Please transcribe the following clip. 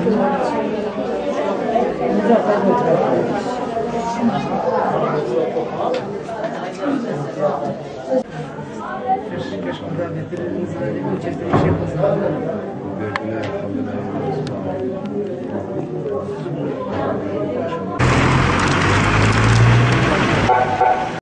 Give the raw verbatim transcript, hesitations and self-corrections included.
Keşke buradan getiririz. Böyle bir çeşitli bir şey yapalım.